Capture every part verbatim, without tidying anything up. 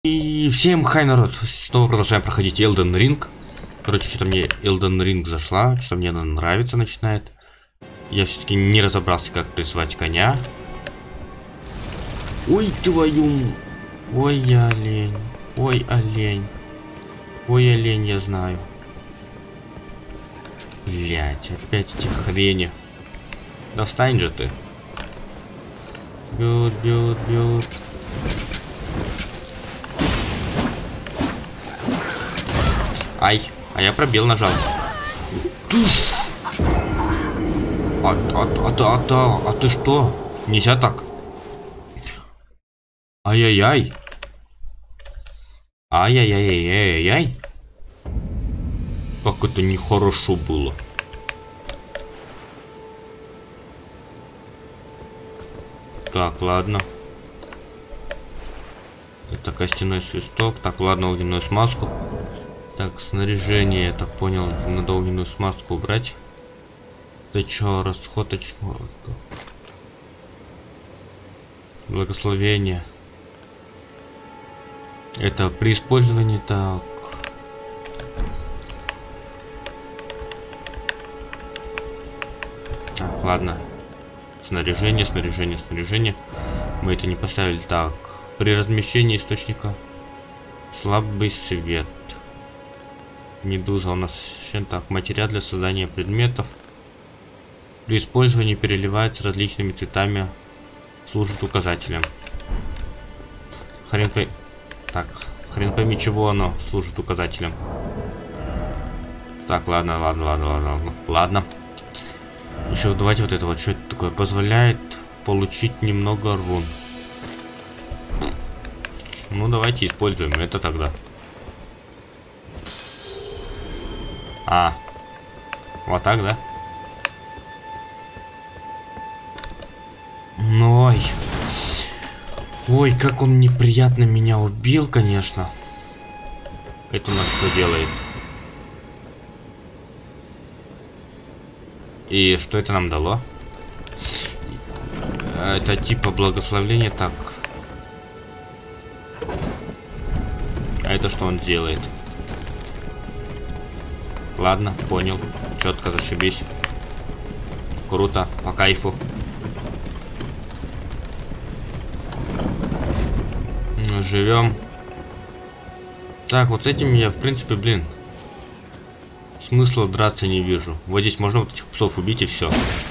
И всем хай, народ! Снова продолжаем проходить Elden Ring. Короче, что-то мне Elden Ring зашла, что-то мне она нравится начинает. Я все-таки не разобрался, как призвать коня. Ой, твою... Ой, олень. Ой, олень. Ой, олень, я знаю. Блять, опять эти хрени. Достань же ты. Бьют, бьют, бьют. Ай, а я пробел нажал. А, а, а, а, а, а ты что? Нельзя так. Ай-яй-яй. Ай-яй-яй-яй-яй-яй. Как это нехорошо было. Так, ладно. Это костяной свисток. Так, ладно, огненную смазку. Так, снаряжение, я так понял, надо огненную смазку убрать. Да чё, расход очко. Благословение. Это при использовании, так. Так, ладно. Снаряжение, снаряжение, снаряжение. Мы это не поставили. Так, при размещении источника слабый свет. Медуза у нас еще так. Материал для создания предметов. При использовании переливается различными цветами. Служит указателем. Хрен пойми. Так, хрен пойми, чего оно служит указателем. Так, ладно, ладно, ладно, ладно, ладно. Еще давайте вот это вот. Что это такое? Позволяет получить немного рун. Ну, давайте используем это тогда. А, вот так, да? Ой. Ой, как он неприятно меня убил, конечно. Это у нас что делает? И что это нам дало? Это типа благословление, так. А это что он делает? Ладно, понял. Четко, зашибись. Круто, по кайфу. Живем. Так, вот с этим я, в принципе, блин, смысла драться не вижу. Вот здесь можно вот этих псов убить и все.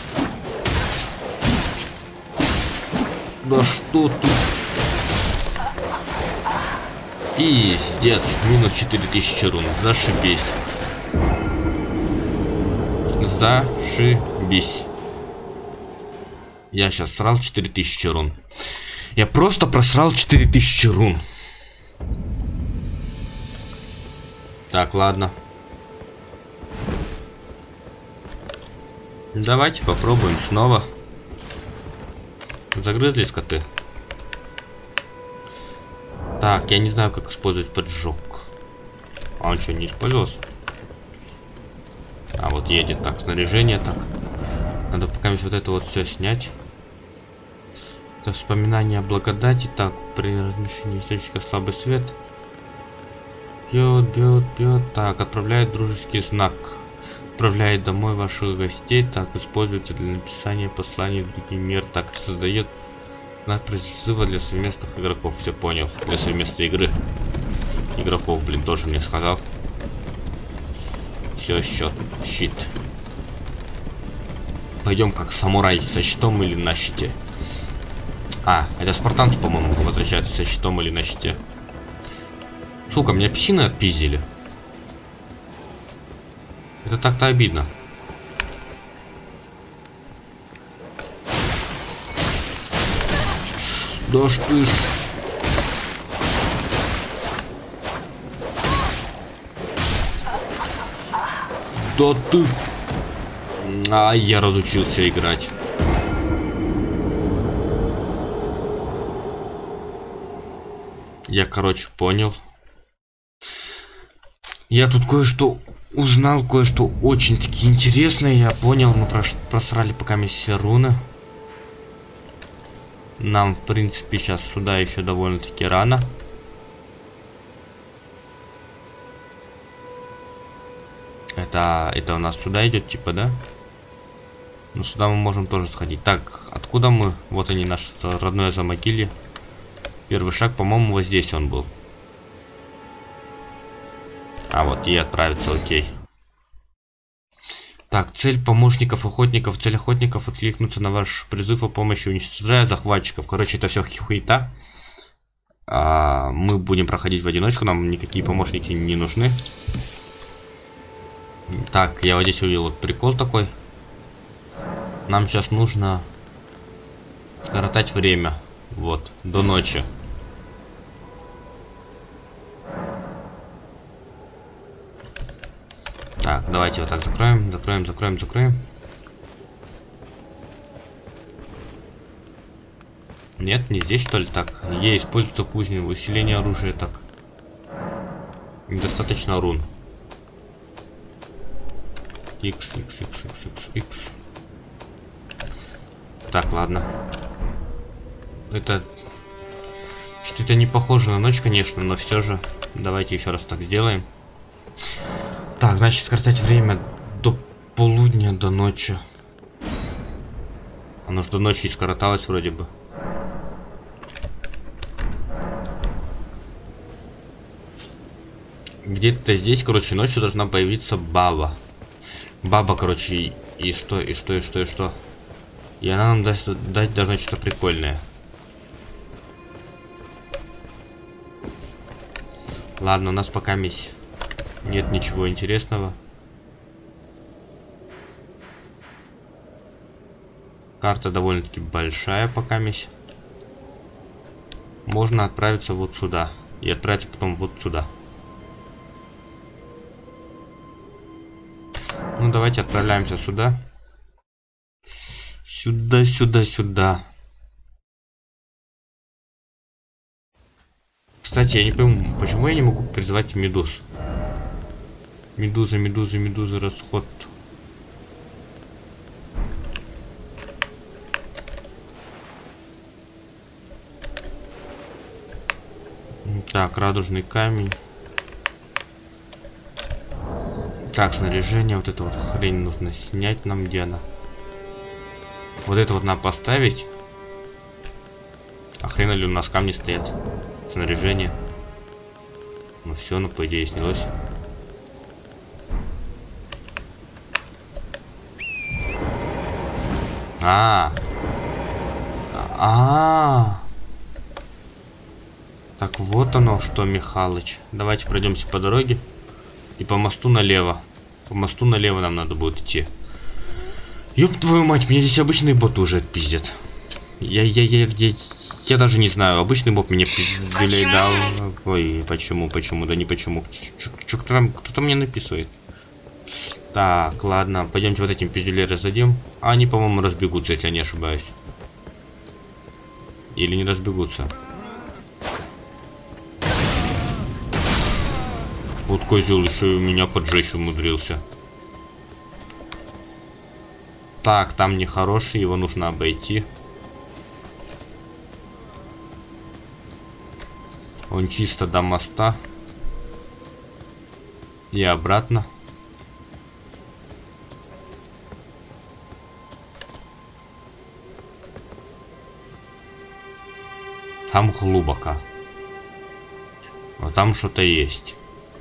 Да что тут? Пиздец. Минус четыре тысячи рун. Зашибись. Зашибись. Я сейчас срал четыре тысячи рун. Я просто просрал четыре тысячи рун. Так, ладно. Давайте попробуем снова. Загрызлись коты. Так, я не знаю, как использовать поджог. А он что, не использовался? А вот едет. Так, снаряжение, так. Надо пока вот это вот все снять. Это вспоминание о благодати. Так, при размещении источника слабый свет. Бьет, бьет, бьет. Так, отправляет дружеский знак. Отправляет домой ваших гостей. Так, используется для написания посланий в другой мир. Так, создает знак призыва для совместных игроков. Все понял. Для совместной игры. Игроков, блин, тоже мне сказал. Все, счет, щит. Пойдем как самурай, со щитом или на щите. А, это спартанцы, по-моему, возвращаются со щитом или на щите. Сука, меня псины отпиздили. Это так-то обидно. Да ж ты ж. Да ты. А, я разучился играть. Я, короче, понял. Я тут кое-что узнал, кое-что очень-таки интересное. Я понял, мы просрали пока все руны. Нам, в принципе, сейчас сюда еще довольно-таки рано. Это, это у нас сюда идет, типа, да? Ну, сюда мы можем тоже сходить. Так, откуда мы? Вот они, наше родное Замогилье. Первый шаг, по-моему, вот здесь он был. А, вот, и отправиться, окей. Так, цель помощников, охотников. Цель охотников откликнуться на ваш призыв о помощи, уничтожая захватчиков. Короче, это все хуета. А, мы будем проходить в одиночку, нам никакие помощники не нужны. Так, я вот здесь увидел вот прикол такой. Нам сейчас нужно скоротать время. Вот, до ночи. Так, давайте вот так закроем, закроем, закроем, закроем. Нет, не здесь, что ли? Так, Е используется кузня, усиление оружия, так. Недостаточно рун. X, X, X, X, X, X. Так, ладно. Это... Что-то не похоже на ночь, конечно, но все же. Давайте еще раз так сделаем. Так, значит, скоротать время до полудня, до ночи. Оно же до ночи и скороталось вроде бы. Где-то здесь, короче, ночью должна появиться баба. Баба, короче, и, и что, и что, и что, и что. И она нам даст, дать должна что-то прикольное. Ладно, у нас пока месть. Нет ничего интересного. Карта довольно-таки большая пока месть. Можно отправиться вот сюда. И отправиться потом вот сюда. Ну, давайте отправляемся сюда. Сюда, сюда, сюда. Кстати, я не пойму, почему я не могу призывать медуз? Медуза, медуза, медуза, расход. Так, радужный камень. Так, снаряжение, вот это вот хрень нужно снять нам, где она? Вот это вот надо поставить. А хрена ли у нас камни стоят? Снаряжение. Ну все, ну по идее снялось. А, а, а, так вот оно что, Михалыч. Давайте пройдемся по дороге и по мосту налево. По мосту налево нам надо будет идти. Ёб твою мать, меня здесь обычные боты уже отпиздят. Я, я, я, я, я даже не знаю, обычный бот меня пиздюлей дал. Ой, почему, почему, да не почему. Чё, кто там, кто-то мне написывает. Так, ладно, пойдемте вот этим пиздюлей раздадим. А они, по-моему, разбегутся, если я не ошибаюсь. Или не разбегутся. Вот козел еще и меня поджечь умудрился. Так, там нехороший, его нужно обойти. Он чисто до моста. И обратно. Там глубоко. А там что-то есть.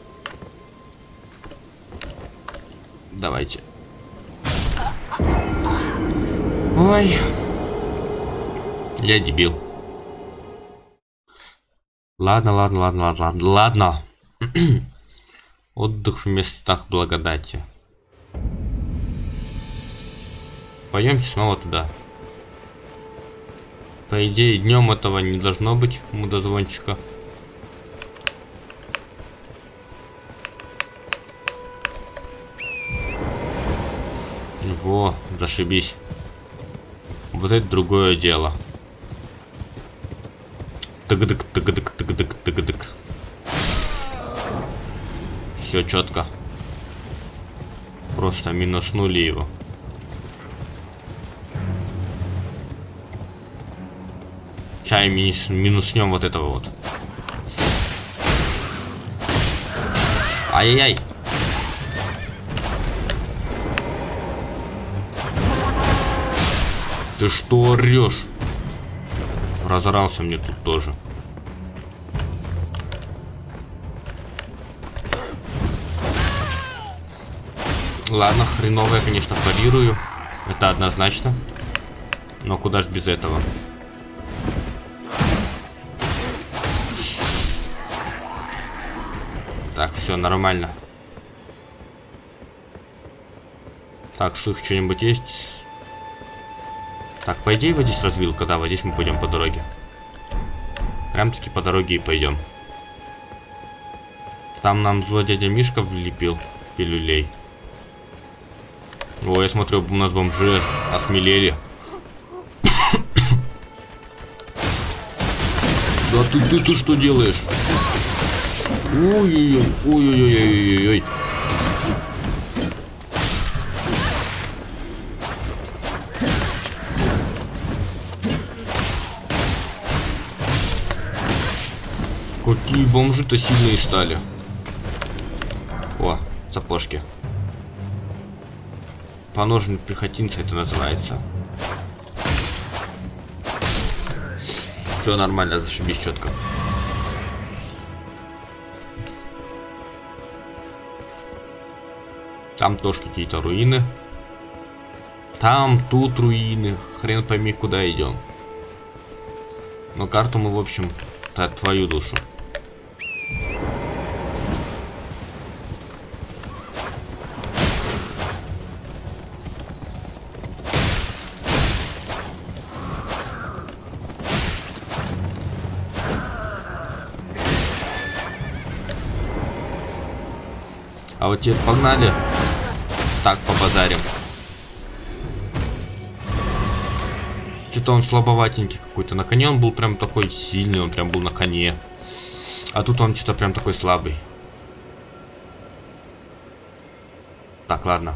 Давайте. Ой. Я дебил. Ладно, ладно, ладно, ладно, ладно, ладно. Отдых в местах благодати. Пойдемте снова туда. По идее, днем этого не должно быть, мудозвончика. Во, зашибись. Вот это другое дело. Тык-дык, тык-дык, тык-дык, тык-дык. Все четко. Просто минуснули его. Чай минус, минуснем вот этого вот. Ай-яй-яй. Ты что орешь? Разорался мне тут тоже. Ладно, хреново я, конечно, парирую. Это однозначно. Но куда ж без этого? Так, все нормально. Так, ших, что-нибудь есть? Так, по идее, вот здесь развилка, да, вот здесь мы пойдем по дороге. Прям-таки по дороге и пойдем. Там нам злой дядя Мишка влепил пилюлей. О, я смотрю, у нас бомжи осмелели. Да ты, ты, ты что делаешь? Ой-ой-ой, ой-ой-ой-ой-ой-ой. Какие бомжи-то сильные стали. О, сапожки. Поножный пехотинца это называется. Все нормально, зашибись четко. Там тоже какие-то руины. Там, тут руины. Хрен пойми, куда идем. Но карту мы, в общем-то, твою душу. А вот теперь погнали. Так, побазарим. Что-то он слабоватенький какой-то. На коне он был прям такой сильный, он прям был на коне. А тут он что-то прям такой слабый. Так, ладно.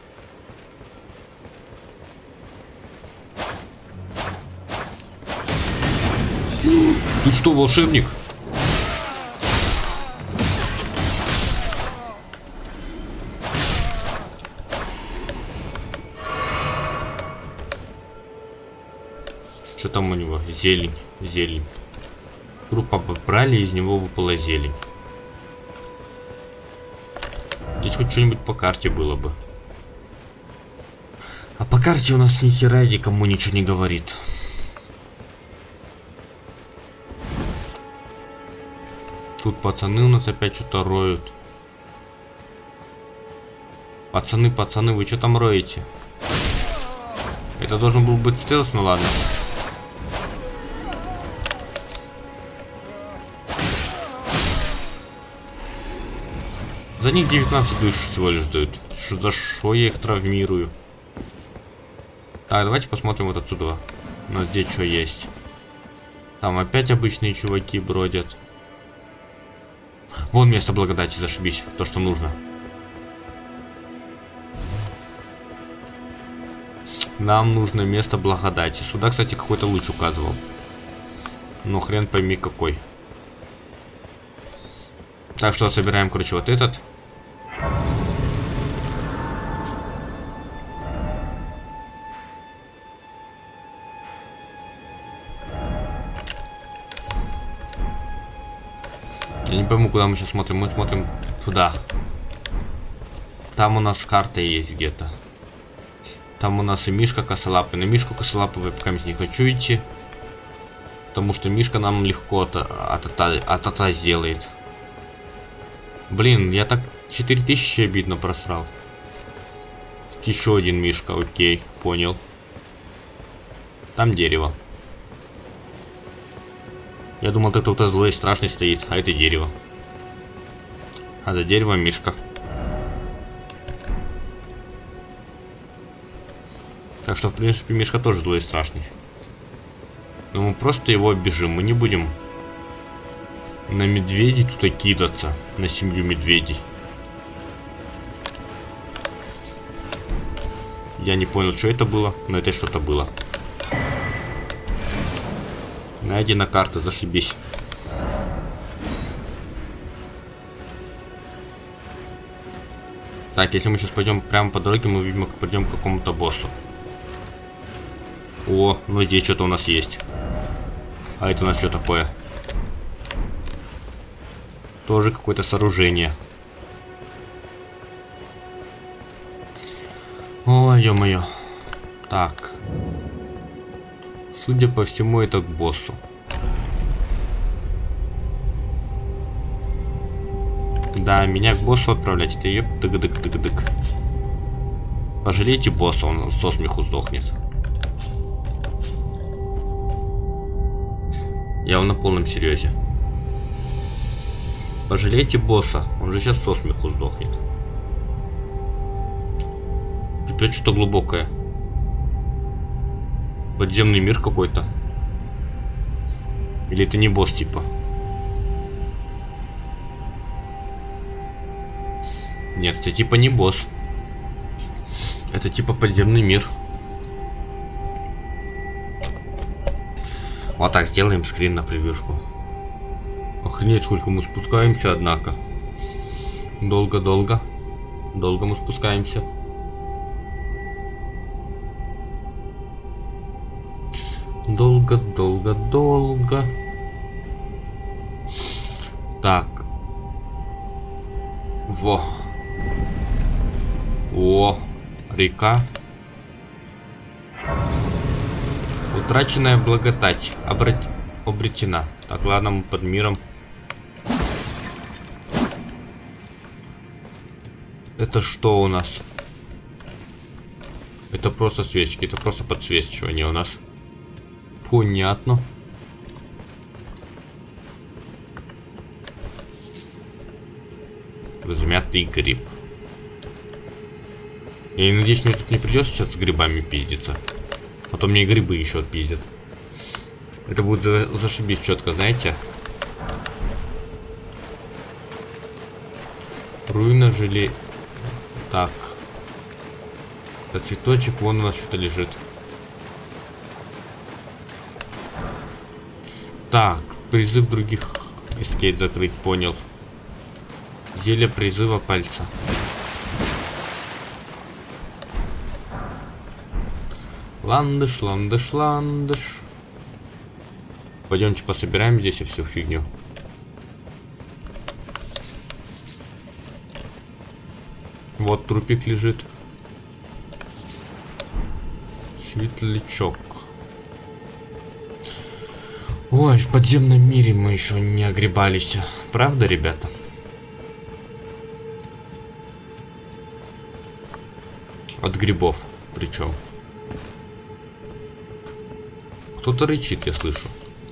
Ты что, волшебник? Что там у него? Зелень, зелень. Трупа побрали, из него выпала зелень. Здесь хоть что-нибудь по карте было бы. А по карте у нас ни хера никому ничего не говорит. Тут пацаны у нас опять что-то роют. Пацаны, пацаны, вы что там роете? Это должен был быть стелс, ну ладно. За них девятнадцать душ всего лишь дают. Ш за что я их травмирую? Так, давайте посмотрим вот отсюда. Ну, здесь что есть. Там опять обычные чуваки бродят. Вон место благодати, зашибись. То, что нужно. Нам нужно место благодати. Сюда, кстати, какой-то луч указывал. Но хрен пойми какой. Так что собираем, короче, вот этот. Я не пойму, куда мы сейчас смотрим. Мы смотрим туда. Там у нас карта есть где-то. Там у нас и Мишка косолапый. На Мишку косолапый я пока не хочу идти. Потому что Мишка нам легко от-ата сделает. Блин, я так четыре тысячи обидно просрал. Еще один Мишка, окей, понял. Там дерево. Я думал, это кто-то злой и страшный стоит, а это дерево. А за деревом Мишка. Так что, в принципе, Мишка тоже злой и страшный. Но мы просто его оббежим, мы не будем на медведей тут кидаться, на семью медведей. Я не понял, что это было, но это что-то было. Найдена карта, зашибись. Так, если мы сейчас пойдем прямо по дороге, мы, видимо, пойдем к какому-то боссу. О, ну здесь что-то у нас есть. А это у нас что такое? Тоже какое-то сооружение. Ой, ё-моё. Так. Судя по всему, это к боссу. Да, меня к боссу отправлять. Это еп дык дык дык дык. Пожалейте босса, он со смеху сдохнет. Я на полном серьезе. Пожалейте босса, он же сейчас со смеху сдохнет. Пипец, что-то глубокое. Подземный мир какой-то. Или это не босс типа? Нет, это типа не босс. Это типа подземный мир. Вот так сделаем скрин на превьюшку. Охренеть, сколько мы спускаемся, однако. Долго-долго. Долго мы спускаемся. Долго-долго-долго. Так. Во. О, река. Утраченная благодать обрат... обретена. Так, ладно, мы под миром. Это что у нас? Это просто свечки, это просто подсвечивание у нас. Понятно. Размятый гриб. Я надеюсь, мне тут не придется сейчас с грибами пиздиться. А то мне и грибы еще отпиздят. Это будет за зашибись четко, знаете? Руина жили. Так. Это цветочек, вон у нас что-то лежит. Так, призыв других эскейт закрыть, понял. Зелье призыва пальца. Ландыш, ландыш, ландыш. Пойдемте пособираем здесь и всю фигню. Вот трупик лежит. Светлячок. Ой, в подземном мире мы еще не огребались. Правда, ребята? От грибов причем. Кто-то рычит, я слышу.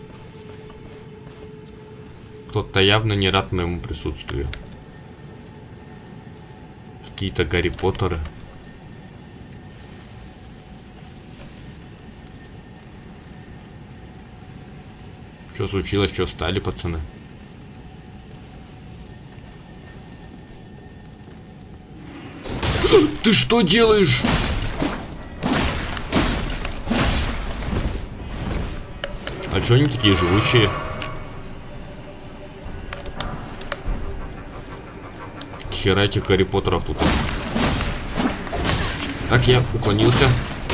Кто-то явно не рад моему присутствию. Какие-то Гарри Поттеры. Что случилось? Что встали, пацаны? Ты что делаешь? А что они такие живучие? Хера этих Гарри Поттеров тут. Так, я уклонился.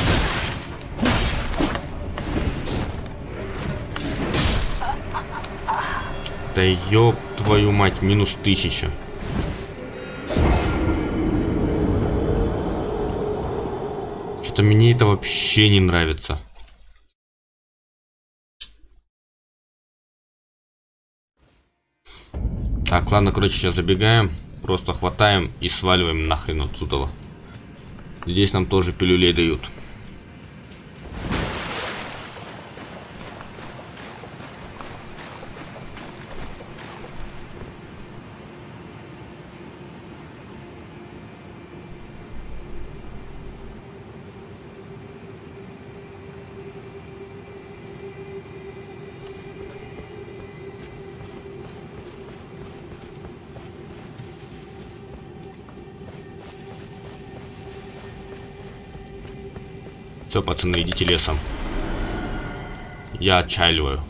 Да ёб твою мать, минус тысяча. Что-то мне это вообще не нравится. Так, ладно, короче, сейчас забегаем. Просто хватаем и сваливаем нахрен отсюда. Здесь нам тоже пилюлей дают. Все, пацаны, идите лесом. Я отчаливаю.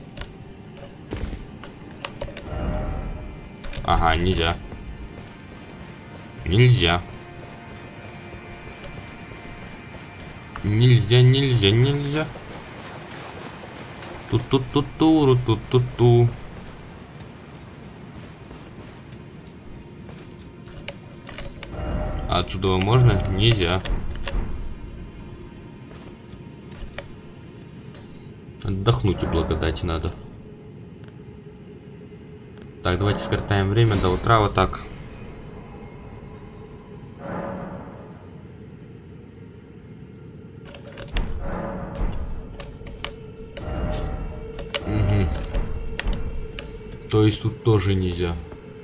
Ага, нельзя. Нельзя. Нельзя, нельзя, нельзя. Ту-ту-ту-ту, ту-ту-ту. А отсюда можно? Нельзя. Отдохнуть и благодати надо. Так, давайте скоротаем время до утра вот так. Угу. То есть тут тоже нельзя.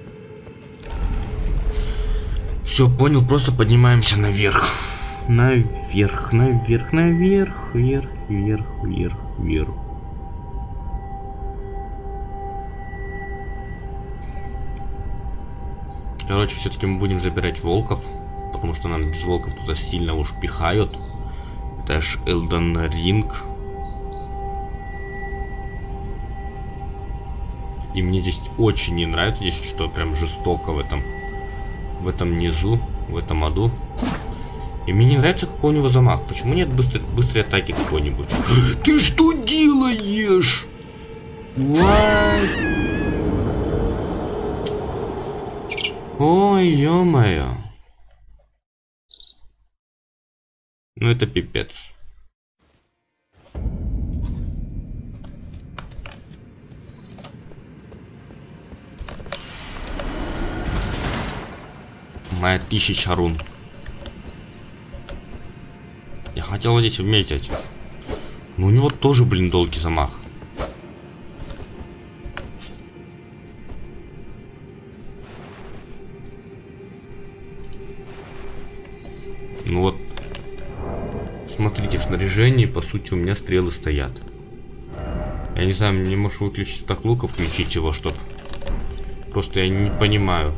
Все, понял, просто поднимаемся наверх. Наверх, наверх, наверх, вверх, вверх, вверх, вверх. Короче, все-таки мы будем забирать волков, потому что нам без волков туда сильно уж пихают. Это аж Элден Ринг. И мне здесь очень не нравится, здесь что прям жестоко в этом, в этом низу, в этом аду. И мне не нравится, какой у него замах. Почему нет быстрой, быстрой атаки какой-нибудь? Ты что делаешь? What? Ой, ё-моё. Ну это пипец. Моя тысяча рун. Я хотел здесь вместить. Но у него тоже, блин, долгий замах. Ну вот. Смотрите, в снаряжении, по сути, у меня стрелы стоят. Я не знаю, не можешь выключить так лука, включить его, чтоб... Просто я не понимаю.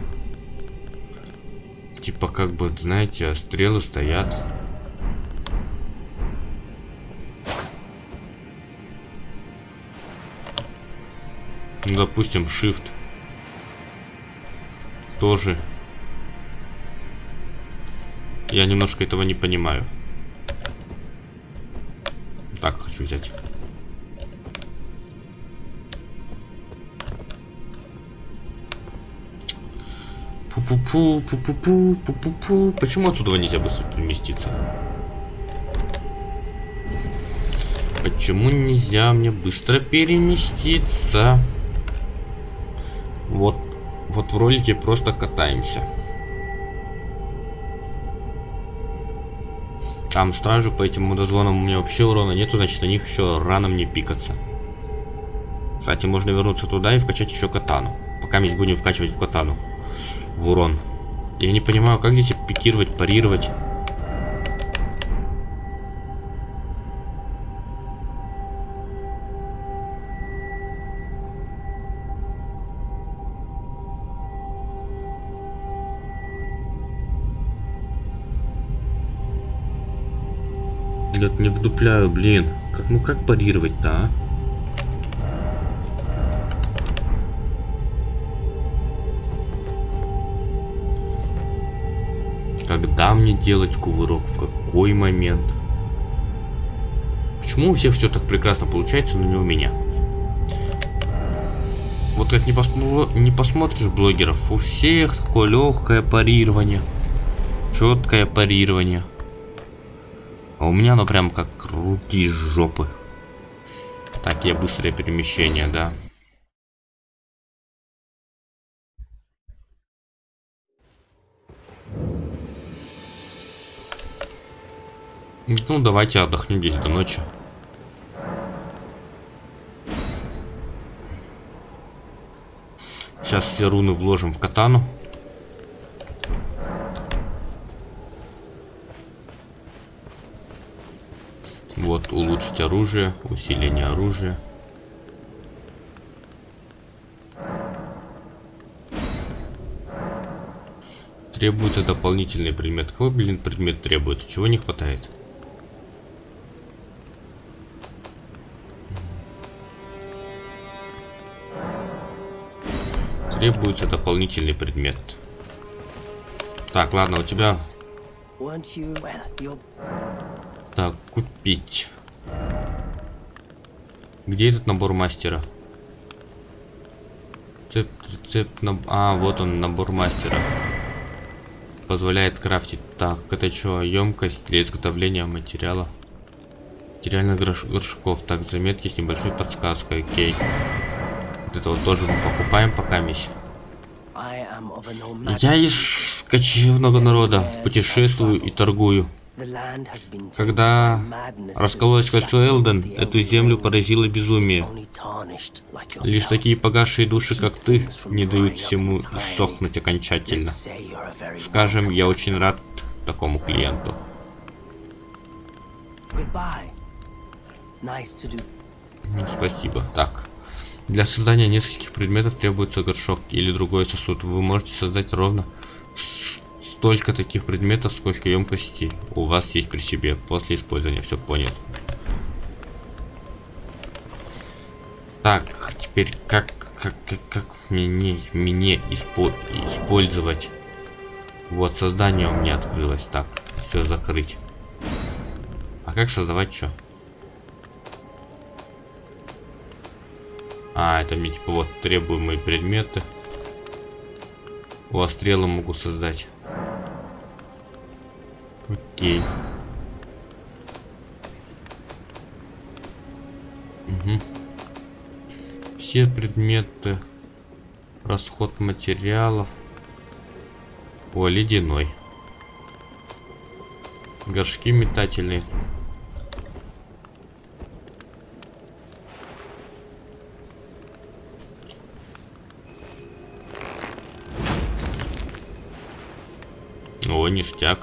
Типа, как бы, знаете, стрелы стоят. Ну, допустим, Shift. Тоже. Я немножко этого не понимаю. Так, хочу взять. Пу-пу-пу, пу-пу-пу, пу-пу-пу. Почему отсюда нельзя быстро переместиться? Почему нельзя мне быстро переместиться? Вот, вот в ролике просто катаемся. Там стражи по этим мудозвонам у меня вообще урона нету, значит на них еще рано мне пикаться. Кстати, можно вернуться туда и вкачать еще катану. Пока мы будем вкачивать в катану. В урон. Я не понимаю, как здесь пикировать, парировать. Я не вдупляю, блин. Как, ну как парировать-то, а? Когда мне делать кувырок? В какой момент? Почему у всех все так прекрасно получается, но не у меня? Вот как не, посмо... не посмотришь блогеров, у всех такое легкое парирование. Четкое парирование. А у меня оно прям как руки из жопы. Такие быстрые перемещения, да. Ну, давайте отдохнем здесь до ночи. Сейчас все руны вложим в катану. Вот, улучшить оружие, усиление оружия. Требуется дополнительный предмет. Какой, блин, предмет требуется? Чего не хватает? Требуется дополнительный предмет. Так, ладно, у тебя... Так, купить. Где этот набор мастера? Рецепт, рецепт на... А, вот он, набор мастера. Позволяет крафтить. Так, это что? Емкость для изготовления материала. Материальных горш... горшков. Так, заметки с небольшой подсказкой. Окей. Вот это вот тоже мы покупаем пока мись. Я из кочевного народа. Путешествую и торгую. Когда раскололось кольцо Элден, эту землю поразило безумие. Лишь такие погасшие души, как ты, не дают всему иссохнуть окончательно. Скажем, я очень рад такому клиенту. Ну, спасибо. Так. Для создания нескольких предметов требуется горшок или другой сосуд. Вы можете создать ровно столько таких предметов, сколько емкостей у вас есть при себе после использования. Все понял. Так, теперь как как как, как мне мне испо использовать? Вот создание у меня открылось. Так, все закрыть. А как создавать что? А, это мне типа вот требуемые предметы. О, стрелы могу создать. Окей. Угу. Все предметы. Расход материалов. О, ледяной. Горшки метательные. О, ништяк.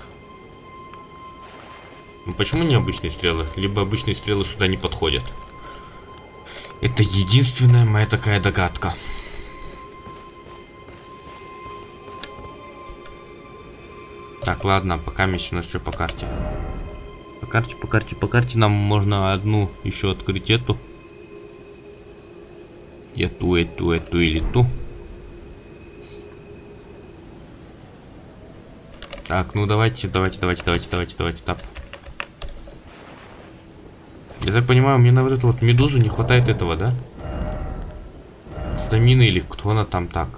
Ну почему не обычные стрелы? Либо обычные стрелы сюда не подходят. Это единственная моя такая догадка. Так, ладно, пока у нас что по карте. По карте, по карте, по карте нам можно одну еще открыть эту. Эту, эту, эту или ту. Так, ну давайте, давайте, давайте, давайте, давайте, давайте, тап. Я так понимаю, мне на вот эту вот медузу не хватает этого, да? Стамины или кто она там так?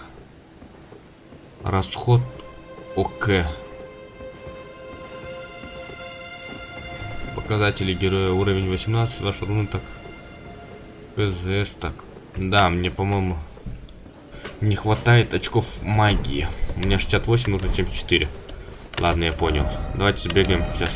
Расход ОК. Показатели героя уровень восемнадцать, ваш рун так. ПЗС так. Да, мне, по-моему, не хватает очков магии. У меня шестьдесят восемь, нужно семьдесят четыре. Ладно, я понял. Давайте сбегаем сейчас.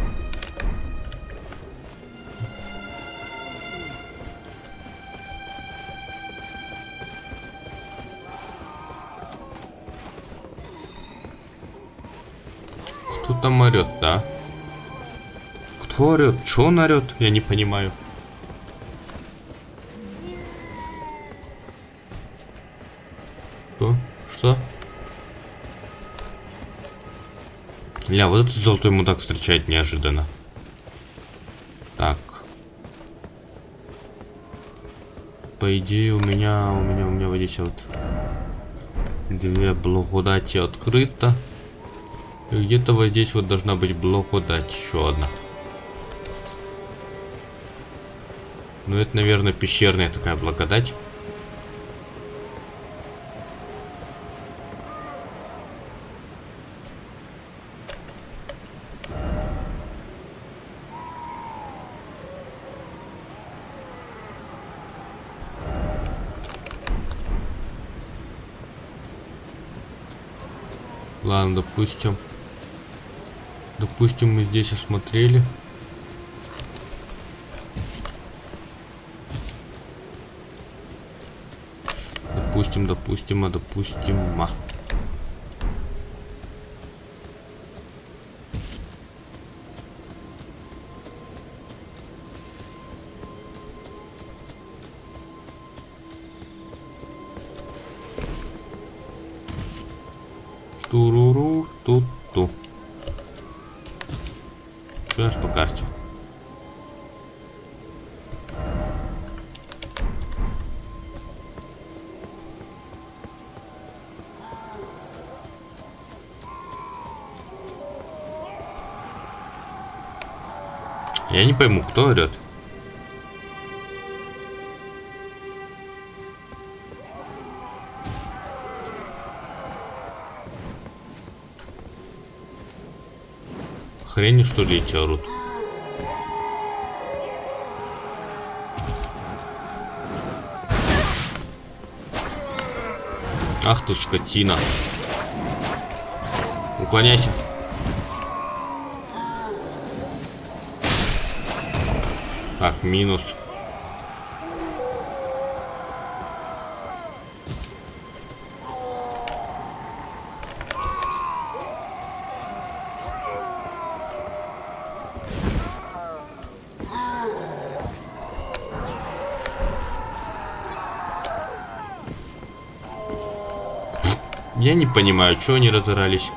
Кто там орет, да? Кто орет? Че он орет? Я не понимаю. Что? Что? Ля, вот этот золотой мудак встречает неожиданно. Так. По идее, у меня, у меня, у меня вот здесь вот две благодати открыто. И где-то вот здесь вот должна быть благодать еще одна. Ну, это, наверное, пещерная такая благодать. Ладно, допустим. Допустим, мы здесь осмотрели. Допустим, допустим, а допустим, а. Туруру, ту-ту. Что у нас по карте? Я не пойму, кто орет. Хрени, что ли, эти орут? Ах ты, скотина. Уклоняйся. Так, минус. Я не понимаю, что они разорались.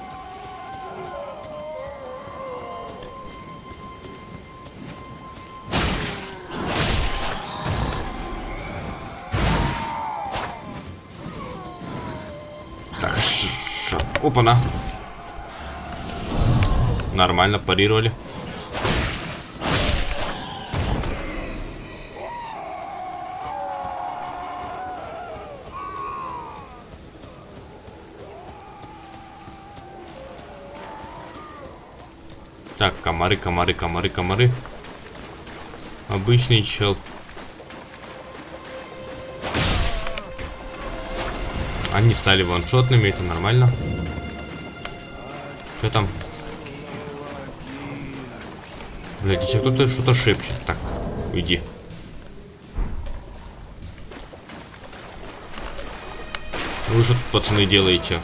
Так, опа-на. Нормально, парировали. Так, комары, комары, комары, комары. Обычный чел. Они стали ваншотными, это нормально. Что там? Блядь, если кто-то что-то шепчет. Так, уйди. Вы что тут, пацаны, делаете?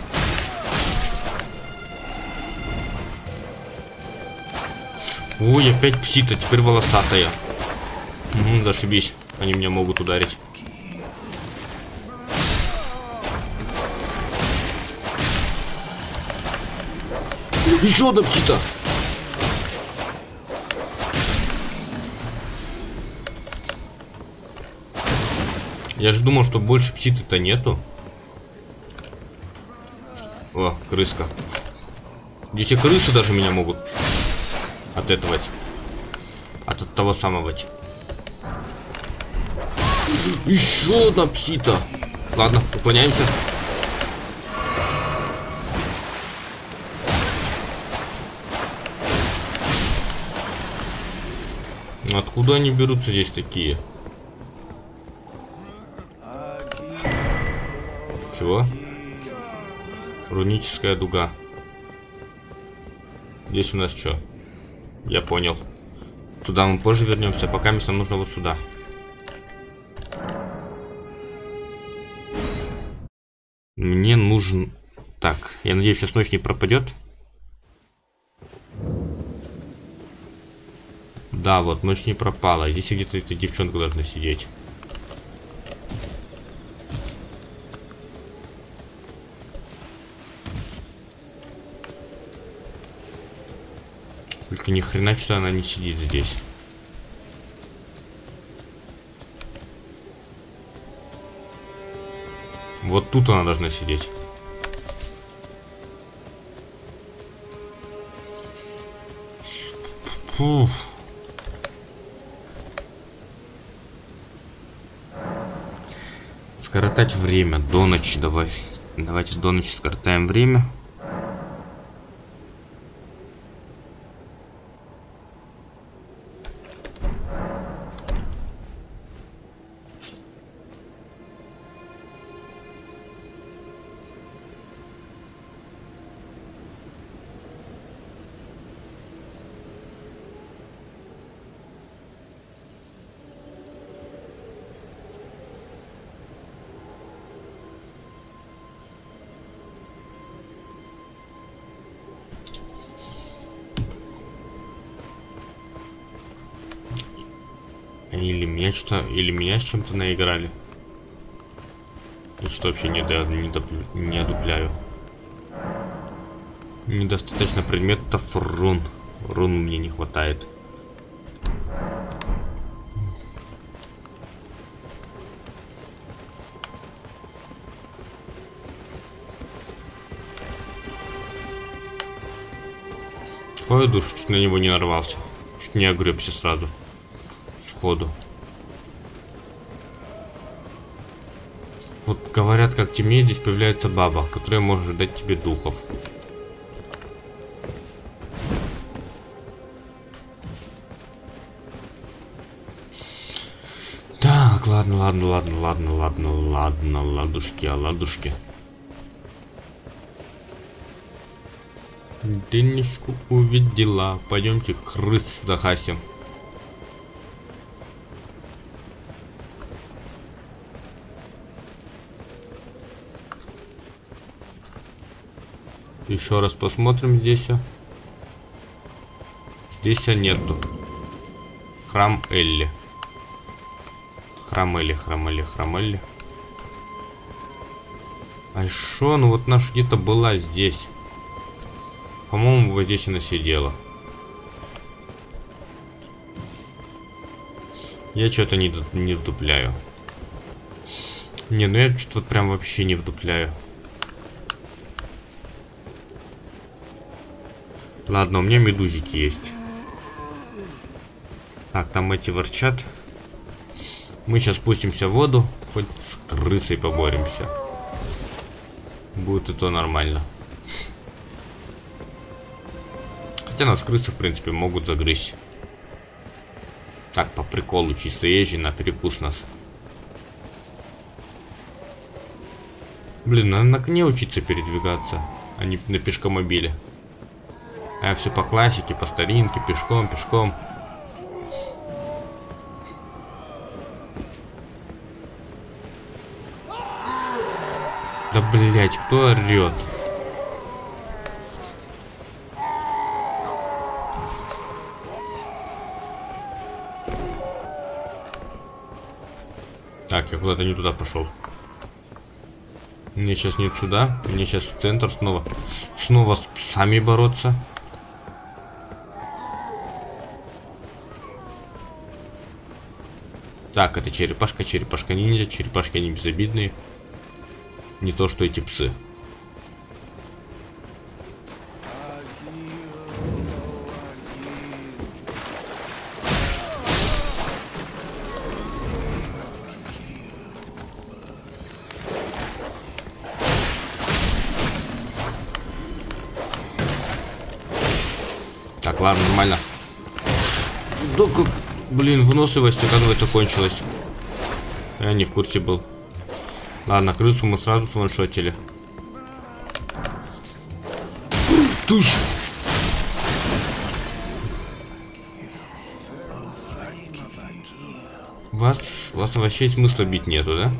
Ой, опять псита, теперь волосатая. Угу, зашибись. Они меня могут ударить. Еще одна псита. Я же думал, что больше пситы-то нету. О, крыска. Эти крысы даже меня могут от этого, от, от того самого. Еще одна псита. Ладно, уклоняемся. Откуда они берутся здесь такие? Чего? Руническая дуга. Здесь у нас что? Я понял. Туда мы позже вернемся, пока нам нужно вот сюда. Мне нужен... Так, я надеюсь, сейчас ночь не пропадет. Да, вот, ночь не пропала. Здесь где-то эта девчонка должна сидеть. Только ни хрена, что она не сидит здесь. Вот тут она должна сидеть. Фух. Скоротать время до ночи. Давай. Давайте до ночи скоротаем время. Или меня что, или меня с чем-то наиграли. Я что вообще не, до, не, до, не одупляю. Недостаточно предметов рун. Рун мне не хватает. Ой, душ, чуть на него не нарвался. Чуть не огребся сразу. Сходу. Вот говорят, как темнеет, здесь появляется баба, которая может дать тебе духов. Ладно, ладно, ладно, ладно, ладно, ладно, ладушки, а ладушки. Денежку увидела. Пойдемте крыс загасим. Еще раз посмотрим здесь. Здесь нету. Храм Элли. Храм Элли, храм Элли, храм Элли. А еще, ну вот наша где-то была здесь. По-моему, вот здесь она сидела. Я что-то не, не вдупляю. Не, ну я что-то вот прям вообще не вдупляю. Ладно, у меня медузики есть. Так, там эти ворчат. Мы сейчас спустимся в воду, хоть с крысой поборемся. Будет и то нормально. Хотя нас крысы, в принципе, могут загрызть. Так, по приколу, чисто езжи на перекус нас. Блин, надо на коне учиться передвигаться, а не на пешкомобиле. А все по классике, по старинке, пешком, пешком. Да, блять, кто орет? Так, я куда-то не туда пошел. Мне сейчас не сюда, мне сейчас в центр снова. Снова с псами бороться. Так, это черепашка, черепашка ниндзя, черепашки они безобидные. Не то, что эти псы. Так, ладно, нормально. Только, блин, выносливость, оказывается, кончилась. Я не в курсе был. Ладно, крысу мы сразу сваншотили. Ты ж! Вас, вас вообще смысла бить нету, да?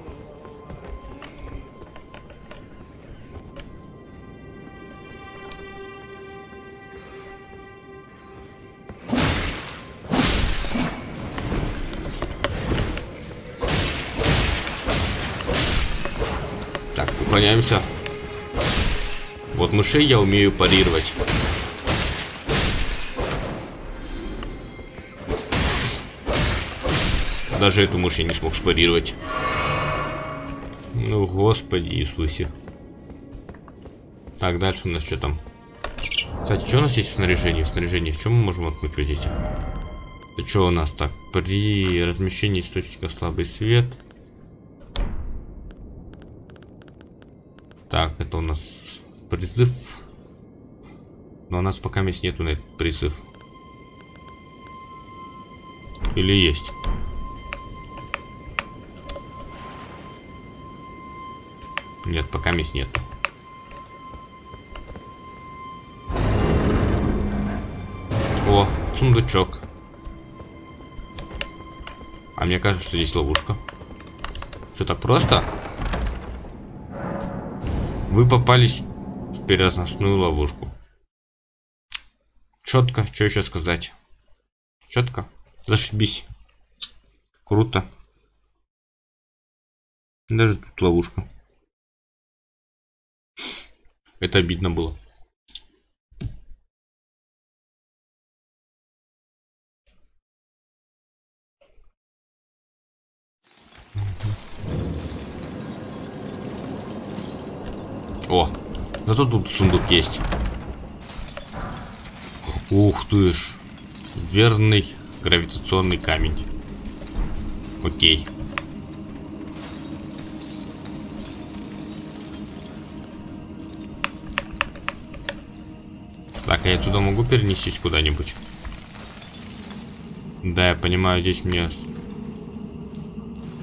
Уклоняемся. Вот мышей я умею парировать. Даже эту мышь я не смог спарировать. Ну, Господи Иисусе. Так, дальше у нас что там? Кстати, что у нас есть в снаряжении? В снаряжении, в чем мы можем открыть вот здесь? Это что у нас так? При размещении источника слабый свет. Так, это у нас призыв. Но у нас пока мест нету на этот призыв. Или есть? Нет, пока мест нету. О, сундучок. А мне кажется, что здесь ловушка. Что, так просто? Вы попались в переносную ловушку. Четко, что еще сказать? Четко. Зашибись. Круто. Даже тут ловушка. Это обидно было. О, зато тут сундук есть. Ух ты ж. Верный гравитационный камень. Окей. Так, а я туда могу перенестись куда-нибудь? Да, я понимаю, здесь мне...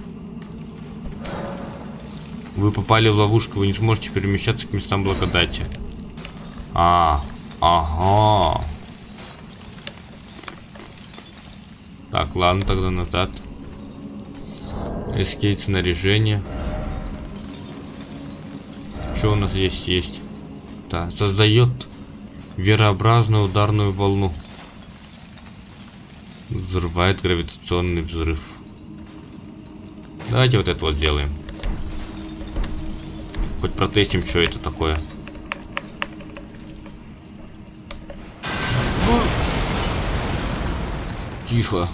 Вы попали в ловушку, вы не сможете перемещаться к местам благодати. А, ага. Так, ладно, тогда назад. Эскейт снаряжение. Что у нас здесь есть? Да, создает верообразную ударную волну. Взрывает гравитационный взрыв. Давайте вот это вот сделаем. Хоть протестим, что это такое. Тихо.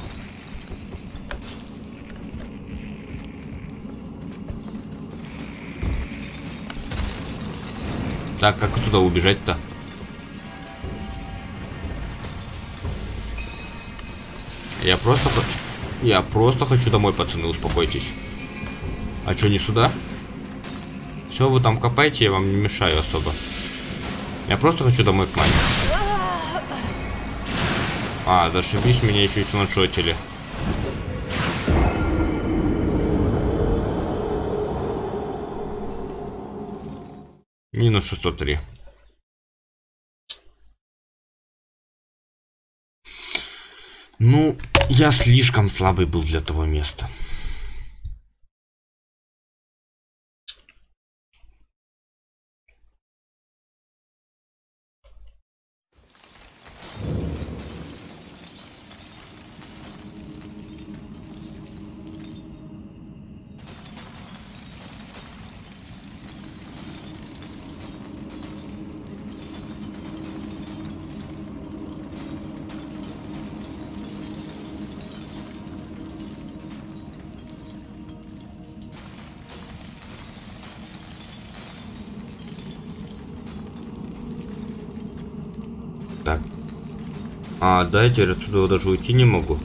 Так, как отсюда убежать-то? Я просто... Я просто хочу домой, пацаны, успокойтесь. А что, не сюда? Все, вы там копайте, я вам не мешаю особо. Я просто хочу домой к маме. А, зашибись, меня еще и сваншотили. Минус шестьсот три. Ну, я слишком слабый был для того места. Так. А, да, я теперь отсюда даже уйти не могу.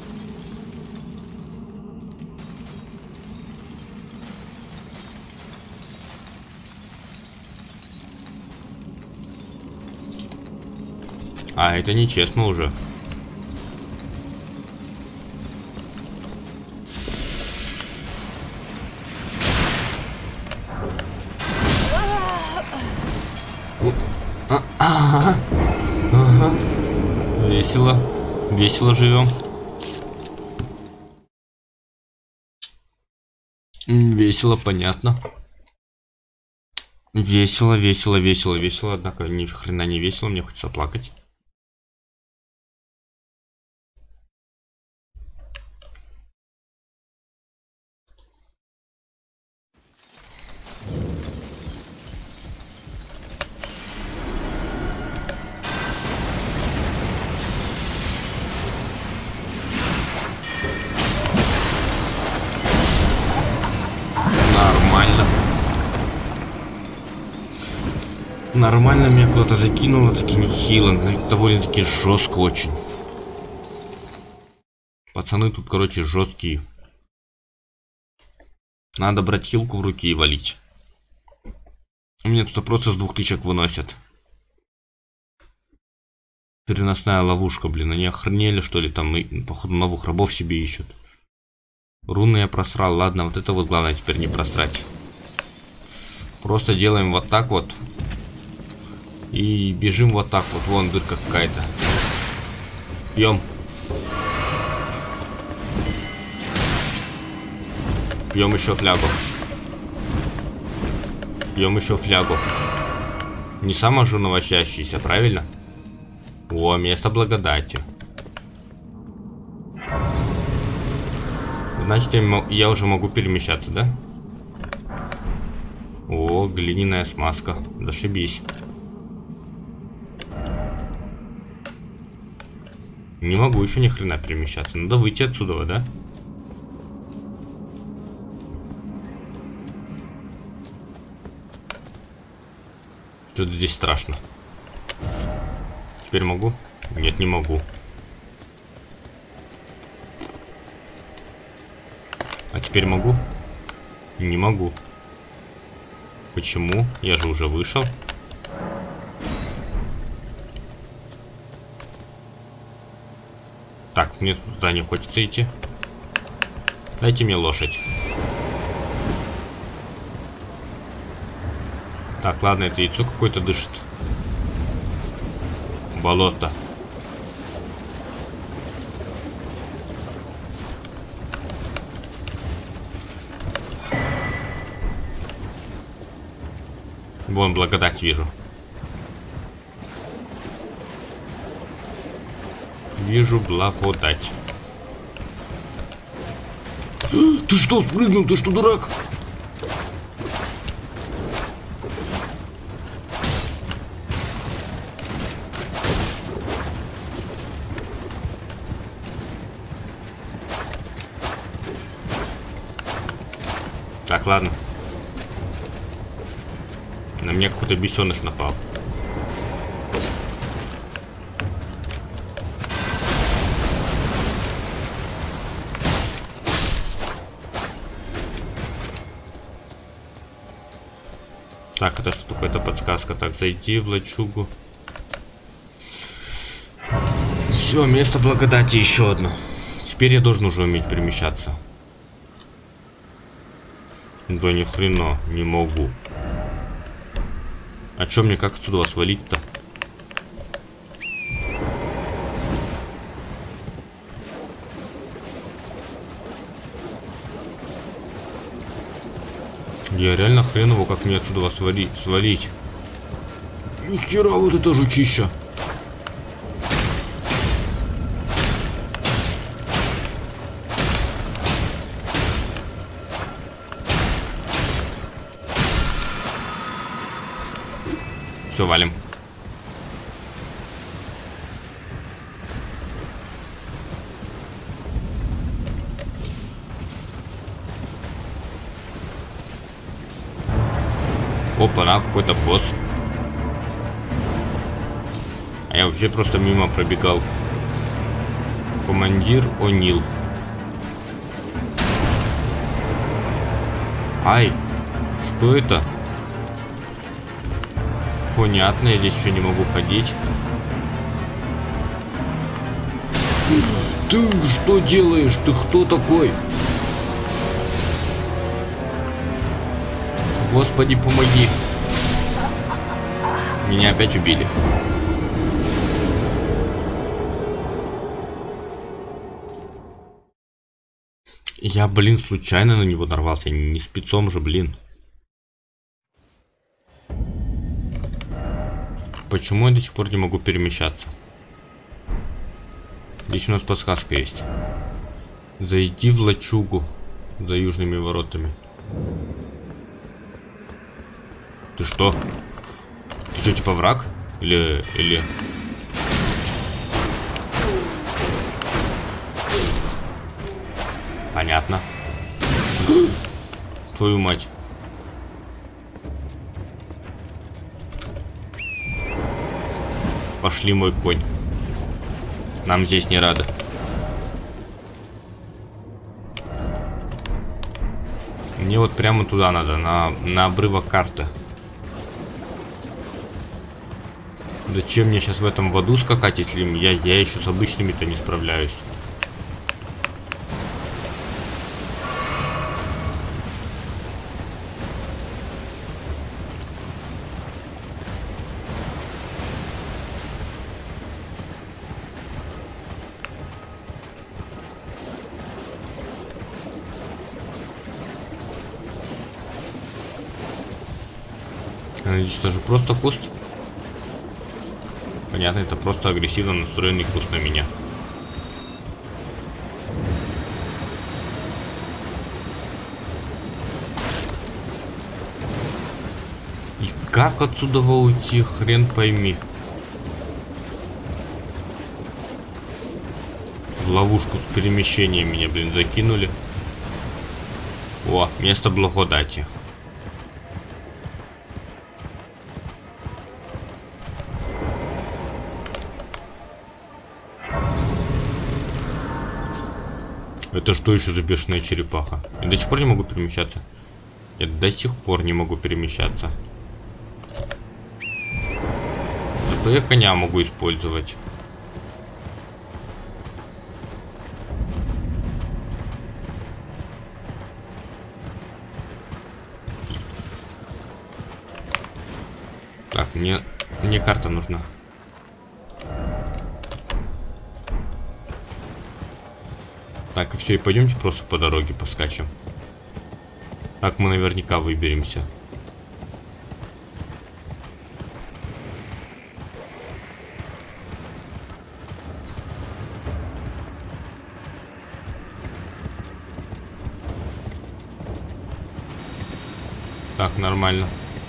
А, это нечестно уже. Ага. Ага. Весело. Весело живем. Весело, понятно. Весело, весело, весело, весело. Однако ни хрена не весело, мне хочется плакать. Нормально. Нормально меня куда-то закинуло, таки нехило, но довольно-таки жестко очень. Пацаны тут, короче, жесткие. Надо брать хилку в руки и валить. Меня тут просто с двух тычек выносят. Переносная ловушка, блин, они охренели, что ли, там, и, походу, новых рабов себе ищут. Руны я просрал, ладно, вот это вот главное теперь не просрать. Просто делаем вот так вот. И бежим вот так вот, вон дырка какая-то. Пьем. Пьем еще флягу. Пьем еще флягу. Не сама же новощащийся, правильно? О, место благодати. Значит, я, я уже могу перемещаться, да? О, глиняная смазка. Зашибись. Не могу еще ни хрена перемещаться. Надо выйти отсюда, да? Что-то здесь страшно. Теперь могу? Нет, не могу. А теперь могу? Не могу. Почему? Я же уже вышел. Так, мне туда не хочется идти. Дайте мне лошадь. Так, ладно, это яйцо какое-то дышит. Болото. Вон, благодать вижу. Вижу благодать. Ты что, спрыгнул? Ты что, дурак? Так, ладно. На меня какой-то бесеныш напал. Так, это что такое? Это подсказка. Так, зайди в лачугу. Все, место благодати еще одно. Теперь я должен уже уметь перемещаться. Да ни хрена не могу. А чё мне как отсюда свалить-то? Я реально хреново, как мне отсюда свалить, свалить. Нихера, вот это жучища. Все, валим. Опа, на какой-то босс. А я вообще просто мимо пробегал. Командир О'Нил. Ай, что это? Понятно, я здесь еще не могу ходить. Ты что делаешь? Ты кто такой? Господи, помоги. Меня опять убили. Я, блин, случайно на него нарвался. Не спецом же, блин. Почему я до сих пор не могу перемещаться? Здесь у нас подсказка есть. Зайди в лачугу за южными воротами. Ты что? Ты что, типа враг? Или... или... Понятно. Твою мать. Пошли, мой конь. Нам здесь не рады. Мне вот прямо туда надо, на, на обрывок карты. Зачем мне сейчас в этом воду скакать, если я, я еще с обычными-то не справляюсь? Здесь даже просто куст. Понятно, это просто агрессивно настроенный куст на меня. И как отсюда уйти, хрен пойми. В ловушку с перемещением меня, блин, закинули. О, место благодати. Это что еще за бешеная черепаха? Я до сих пор не могу перемещаться. Я до сих пор не могу перемещаться. Зато я коня могу использовать. Так, мне, мне карта нужна. Так, и все, и пойдемте просто по дороге поскачем. Так мы наверняка выберемся. Так, нормально.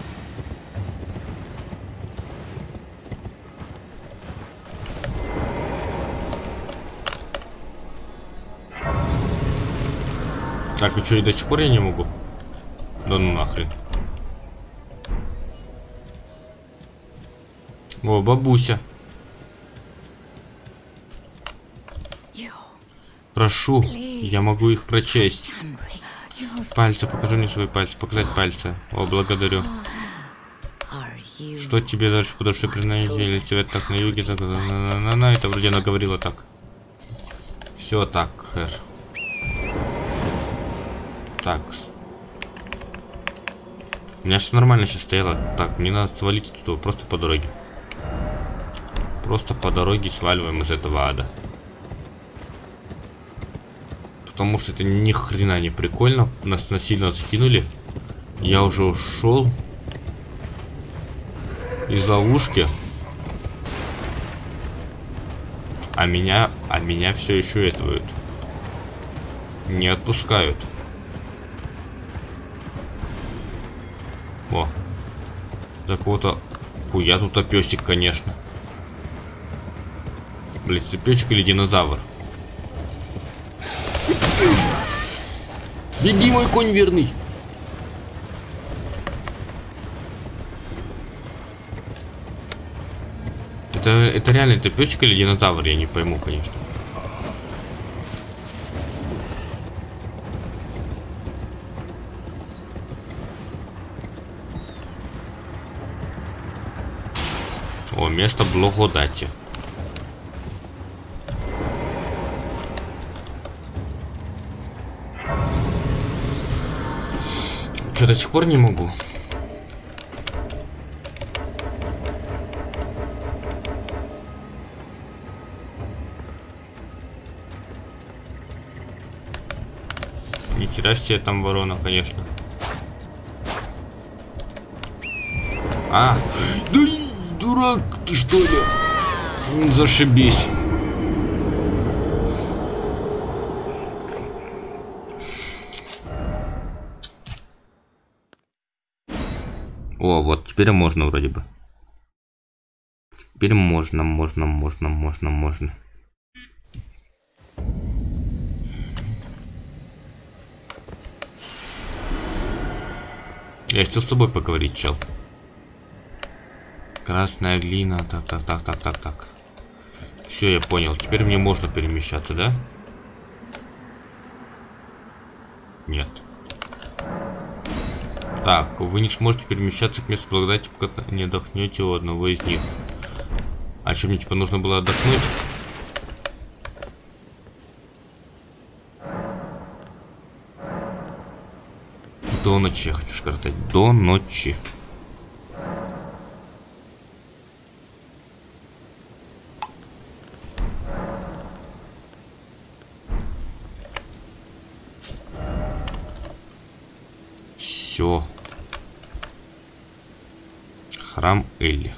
Так, и что, и до сих пор я не могу? Да ну нахрен. О, бабуся. Прошу, я могу их прочесть. Пальцы, покажи мне свои пальцы, показать пальцы. О, благодарю. Что тебе дальше по душе признание или цвет так на юге? Так, на, на, на, на, это вроде она говорила так. Все так, хэр. Так. У меня все нормально сейчас стояло. Так, мне надо свалить туда просто по дороге. Просто по дороге сваливаем из этого ада. Потому что это ни хрена не прикольно. Нас насильно закинули. Я уже ушел из ловушки. А меня, а меня все еще этого не отпускают. О, за кого-то. Фу, я тут опесик, конечно. Блять, это песик или динозавр? Беги, мой конь верный. Это, это реально, это песик или динозавр, я не пойму, конечно. О, место благодати. Что, до сих пор не могу? Ни хера себе там ворона, конечно. А, да дурак ты что ли? Зашибись. О, вот теперь можно вроде бы. Теперь можно, можно, можно, можно, можно. Я хотел с тобой поговорить, чел. Красная глина, так, так, так, так, так, так. Все, я понял. Теперь мне можно перемещаться, да? Нет. Так, вы не сможете перемещаться к месту благодати, пока не отдохнете у одного из них. А что, мне типа нужно было отдохнуть? До ночи, я хочу сказать. До ночи. Все. Храм Элли.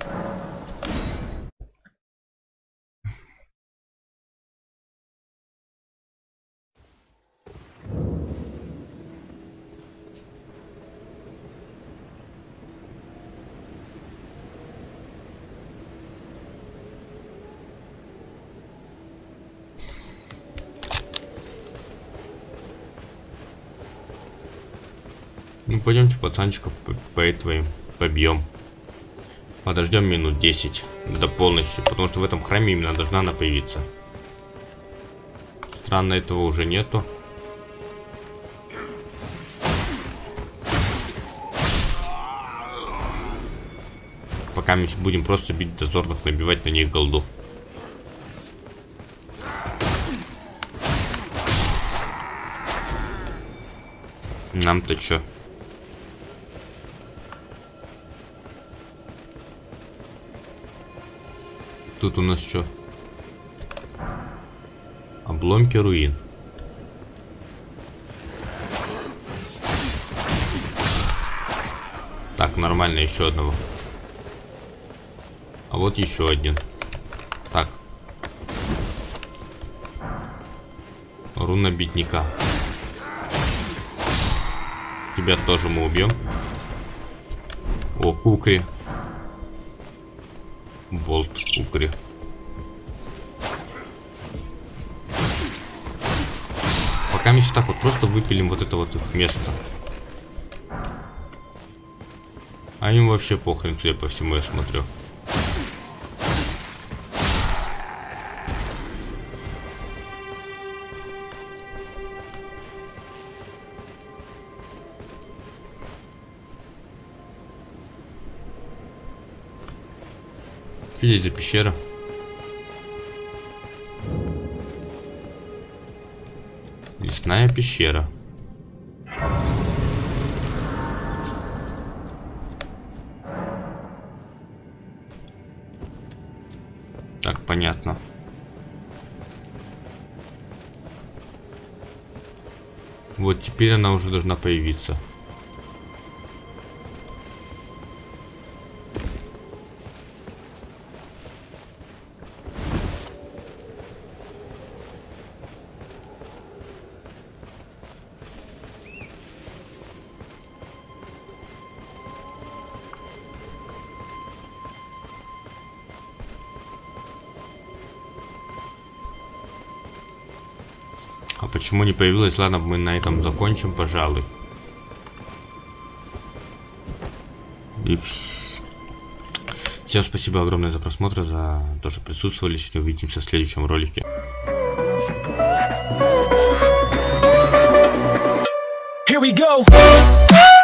Ну, пойдемте пацанчиков по, по этим побьем. Подождем минут десять до полночи, потому что в этом храме именно должна она появиться. Странно, этого уже нету. Пока мы будем просто бить дозорных, набивать на них голду. Нам-то чё? Тут у нас что? Обломки руин. Так, нормально, еще одного. А вот еще один. Так. Руна бедняка. Тебя тоже мы убьем. О, кукри. Болт кукри. Пока мы еще так вот просто выпилим вот это вот их место. А им вообще похрен, судя по всему, я смотрю. Что здесь за пещера? Лесная пещера. Так, понятно. Вот теперь она уже должна появиться. А почему не появилась? Ладно, мы на этом закончим, пожалуй. И всем спасибо огромное за просмотр, за то, что присутствовали. Сегодня увидимся в следующем ролике. Here we go.